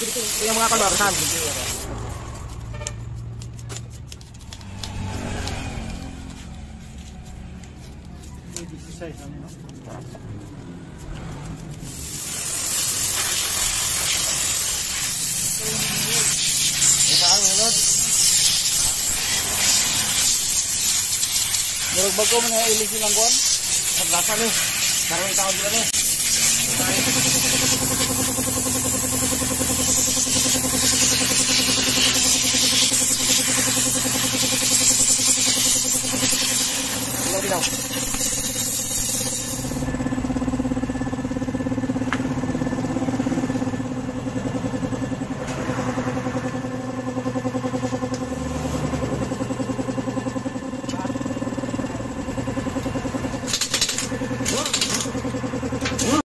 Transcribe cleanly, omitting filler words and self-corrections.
Yung mga kalorsan. Murag bago mo na ilisin lang kuan. Paglasan ni. Karong taon dila ni.